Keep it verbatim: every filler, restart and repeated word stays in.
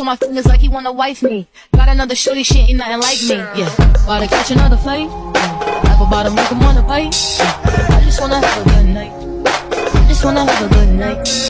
on my fingers like he wanna wife me. Got another shorty, she ain't nothing like me. Yeah, about to catch another fight. Yeah. Apple bottom, make him wanna bite. Yeah. I just wanna have a good night. I just wanna have a good night.